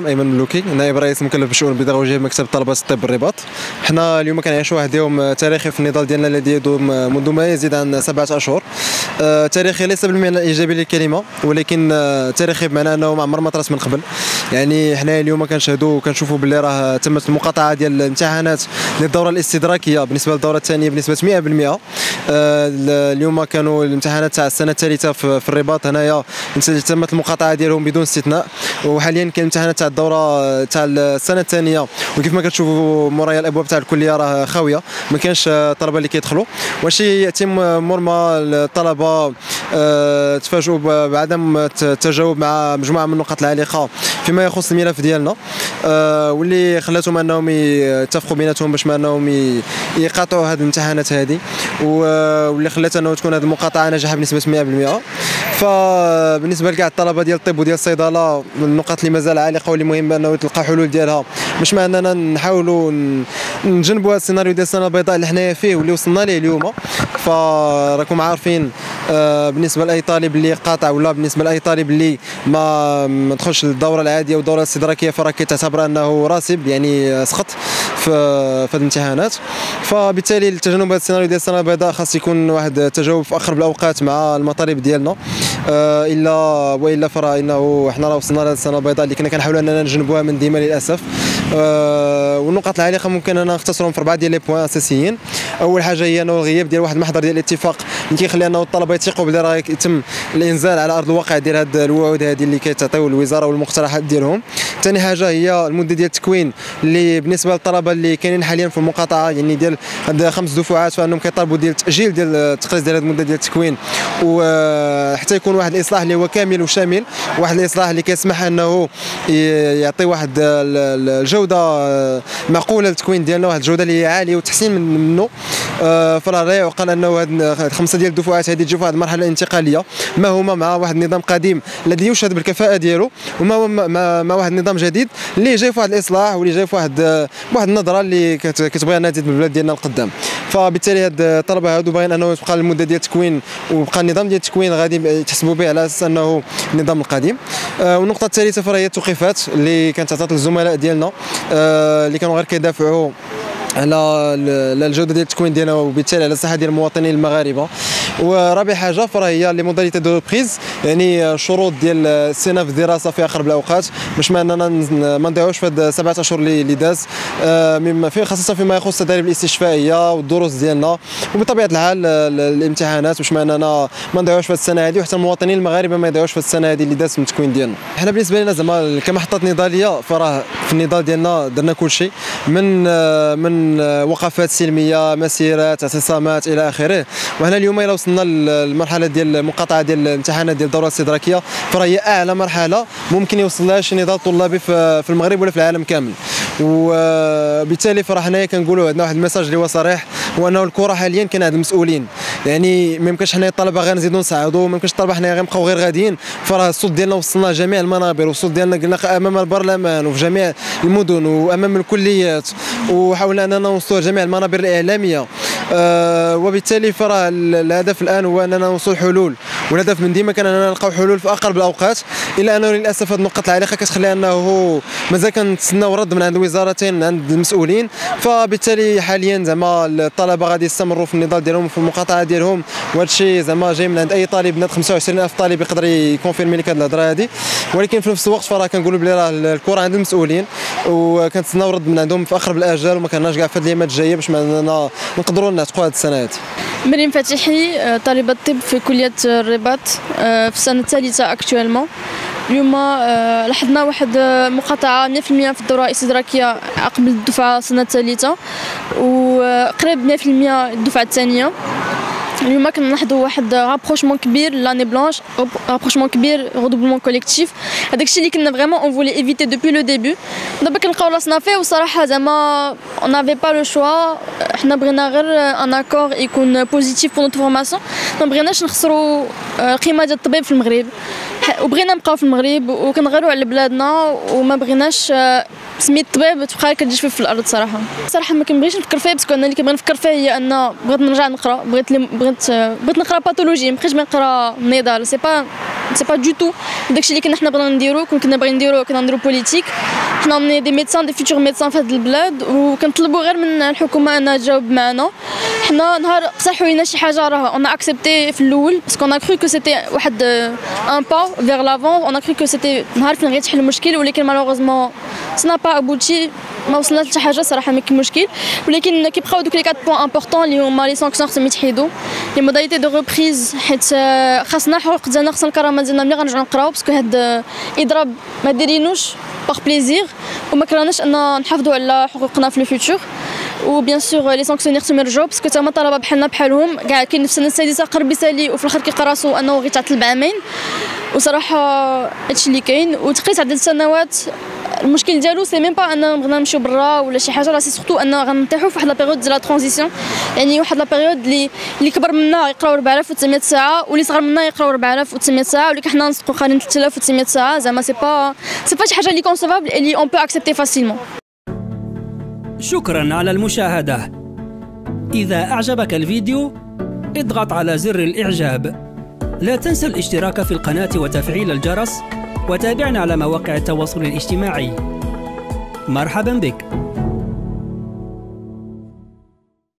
ايمن ملوكي، نائب رئيس مكلف بالشؤون البيداغوجيه بمكتب طلبه الطب بالرباط. حنا اليوم كنعيشوا واحد اليوم تاريخي في النضال ديالنا الذي يدوم منذ ما يزيد عن 7 أشهر. تاريخي ليس بالمعنى الايجابي للكلمه، ولكن تاريخي بمعنى انه ما عمر ما طرات من قبل. يعني حنا اليوم كنشاهدوا وكنشوفوا باللي راه تمت المقاطعه ديال الامتحانات للدوره الاستدراكيه بالنسبه للدوره الثانيه بنسبه 100%. اليوم كانوا الامتحانات تاع السنه الثالثه في الرباط هنايا تمت المقاطعه ديالهم بدون استثناء. وحاليا كاين الامتحانات تاع الدوره تاع السنه الثانيه، وكيف ما كتشوفوا مورايا الابواب تاع الكليه راه خاويه، ما كانش طلبه اللي كيدخلوا. واش يتم مور ما الطلبه تفاجئوا بعدم التجاوب مع مجموعه من النقاط العالقه فيما يخص الملف ديالنا، واللي خلاتهم انهم يتفقوا بيناتهم باش ما انهم يقاطعوا هذه الامتحانات هذه، واللي خلات انه تكون هذه المقاطعه ناجحه بنسبه 100%. فبالنسبه لكاع الطلبه ديال الطب وديال الصيدله، النقاط اللي مازال عالقه واللي مهم انه تلقى حلول ديالها باش ما اننا نحاولوا نجنبوا هذا السيناريو ديال السنه البيضاء اللي حنايا فيه واللي وصلنا ليه اليوم. فراكم عارفين بالنسبه لاي طالب اللي قاطع ولا بالنسبه لاي طالب اللي ما دخلش للدوره العاديه والدوره الاستدراكيه فراه كتعتبر انه راسب، يعني سقط في الامتحانات. فبالتالي التجنب هذا السيناريو ديال السنه البيضاء خاص يكون واحد التجاوب في اقرب الاوقات مع المطالب ديالنا، والا فراه انه حنا راه وصلنا لهذه السنه البيضاء اللي كنا كنحاولوا اننا نجنبوها من ديما للاسف. والنقاط العالقه ممكن اننا نختصرهم في 4 ديال لي بوين اساسيين. اول حاجه هي انه الغياب ديال واحد المحضر ديال الاتفاق اللي كيخلي انه الطلبه يثيقوا بلي راه يتم الانزال على ارض الواقع ديال هاد الوعود هذه اللي كتعطيو الوزاره والمقترحات ديالهم. ثاني حاجه هي المده ديال التكوين اللي بالنسبه للطلبه اللي كاينين حاليا في المقاطعه، يعني ديال هاد 5 دفعات، فانهم كيطالبوا ديال التاجيل ديال التقليص ديال هاد المده ديال التكوين، وحتى يكون واحد الاصلاح اللي هو كامل وشامل، واحد الاصلاح اللي كيسمح انه يعطي واحد الجوده معقوله للتكوين ديالنا، واحد الجوده اللي هي عاليه وتحسين منه. فراه لا يعقل انه هاد 5 ديال الدفعات هذه تجي في واحد المرحله انتقاليه ما هما مع واحد النظام قديم الذي يشهد بالكفاءه ديالو، وما مع واحد النظام جديد اللي جاي في واحد الاصلاح واللي جاي في واحد النظره اللي كتبغي انها تزيد بالبلاد ديالنا لقدام. فبالتالي هاد الطلبه هادو باغيين انه تبقى المده ديال التكوين ويبقى النظام ديال التكوين غادي يتحسبوا به على اساس انه النظام القديم. والنقطه الثالثه فهي التوقيفات اللي كانت عطات للزملاء ديالنا اللي كانوا غير كيدافعوا على الجوده ديال التكوين ديالنا وبالتالي على الصحه ديال المواطنين المغاربه. ورابع حاجه فهي لي موداليتي دو ريبريز، يعني الشروط ديال استئناف الدراسه في اقرب الاوقات باش ما اننا ما نضيعوش في هاد 7 اشهر اللي داز، خاصه فيما يخص التدريب الاستشفائيه والدروس ديالنا، وبطبيعه الحال الامتحانات باش ما اننا ما نضيعوش في السنه هذه، وحتى المواطنين المغاربه ما يضيعوش في السنه هذه اللي دازت من التكوين ديالنا. حنا بالنسبه لنا زعما كمحطه نضاليه فراه في النضال ديالنا درنا كل شيء من وقفات سلميه، مسيرات، اعتصامات الى اخره. وهنا اليوم الى وصلنا للمرحله ديال المقاطعه ديال الامتحانات ديال الدوره الاستدراكيه، فهي اعلى مرحله ممكن يوصل لها شي نضال طلابي في المغرب ولا في العالم كامل. وبالتالي فراه حنايا كنقولوا عندنا واحد الميساج اللي هو صريح، هو انه الكره حاليا كاين عند المسؤولين. يعني ما يمكنش حنايا الطلبه غير نزيدوا نصعدوا، ما يمكنش الطلبه حنايا غنبقاو غير غاديين. فراه الصوت ديالنا وصلنا جميع المنابر، والصوت ديالنا قلنا امام البرلمان وفي جميع المدن وامام الكليات، وحاولنا اننا نوصلوا جميع المنابر الاعلاميه. وبالتالي فراه الهدف الان هو اننا نوصل حلول، والهدف من ديما كان اننا نلقاو حلول في اقرب الاوقات، الا انه للاسف هذه النقط العالقه كتخلي انه مازال كنتسناو رد من عند وزارتين من عند المسؤولين. فبالتالي حاليا زعما الطلبه غادي يستمروا في النضال ديالهم في المقاطعه ديالهم، وهذا الشيء زعما جاي من عند اي طالب. بنات 25000 طالب يقدر يكونفيرمي لك هذه الهضره هذه. ولكن في نفس الوقت فراه كنقولوا بلي راه الكره عند المسؤولين، وكنتسناو رد من عندهم في اقرب الاجال، وما كناش كاع في هذه الايامات الجايه باش ما نقدروا نعتقوا هذه السنه هذه. مريم فتحي، طالبة طب في كلية الرباط في السنة الثالثة اكتوالمون. اليوم لاحظنا واحد مقاطعة 100% في الدورة الاستدراكية قبل الدفعة السنة الثالثة، وقريب 100% الدفعة الثانية. اليوم كنلاحظوا واحد رابروشمون كبير لاني بلانش، رابروشمون كبير، غودوبلمون كوليكتيف. هذاك الشيء اللي كنا فريمون اون فولي ايفيتي دوبوي لو ديبي. دابا كنلقاو راسنا فيه، وصراحه زعما اون نافي با لو شوا. حنا بغينا غير ان اكور يكون بوزيتيف بور نوت فورماسيون، ما بغيناش نخسروا القيمه ديال الطبيب في المغرب، وبغينا نبقاو في المغرب وكنغيروا على بلادنا، وما بغيناش سميت الطبيب تبقى كتجي في الارض. صراحه ما كنبغيش نفكر فيه، باسكو انا اللي كنبغي نفكر فيه هي ان بغيت نرجع نقرا، بغيت نقرا باثولوجي، ما بقيتش نقرا نضال. سي با دو تو داكشي اللي حنا بغينا نديرو. كنا باغيين نديرو بوليتيك، حنا من دي ميدسان دي فيتور ميدسان في هذه البلاد، وكنطلبوا غير من الحكومه انها تجاوب معنا. حنا نهار اقترحوا لنا شي حاجه راه اون اكسبتي في الاول باسكو اون كرو كو سيتي واحد ان با فيغ لافون، اون كرو كو سيتي نهار فين غيتحل المشكل، ولكن مالوغوزمون سنا با ابوتي، ما وصلنا لحتى حاجه صراحه ما كاين مشكل. ولكن كيبقاو دوك لي 4 بوين امبورطون اللي هما لي سانكسيون خصهم يتحيدوا، لي موداليتي دو ريبريز، حيت خاصنا حقوق ديالنا، خاصنا الكرامه ديالنا ملي غنرجعوا نقراو، باسكو هاد اضراب ما دايرينوش باغ بليزير، وما كرهناش ان نحافظوا على حقوقنا في لو فيتور. وبيان سور لي سانكسيونير خصهم يرجعوا، باسكو تما طلبه بحالنا بحالهم كاع كاين في السنه السادسه قرب يسالي وفي الاخر كيلقى راسو انه غيتعطل بعامين. وصراحه هادشي اللي كاين. وتقيت عدد السنوات المشكل ديالو سي ميم با ان بغينا نمشيو برا ولا شي حاجه، راه سي سورتو ان غنطيحوا في واحد لا بيريود ديال لا ترانزيسيون، يعني واحد لا بيريود اللي كبر منا يقراو 4900 ساعه، واللي صغر منا يقراو 4900 ساعه، ولكن حنا نصدقوا قارين 3900 ساعه. زعما سي با شي حاجه اللي كونسيفابل اللي اون بو اكسبتي فاسيلمون. شكرا على المشاهده. إذا أعجبك الفيديو اضغط على زر الإعجاب. لا تنسى الاشتراك في القناة وتفعيل الجرس، وتابعنا على مواقع التواصل الاجتماعي. مرحبا بك.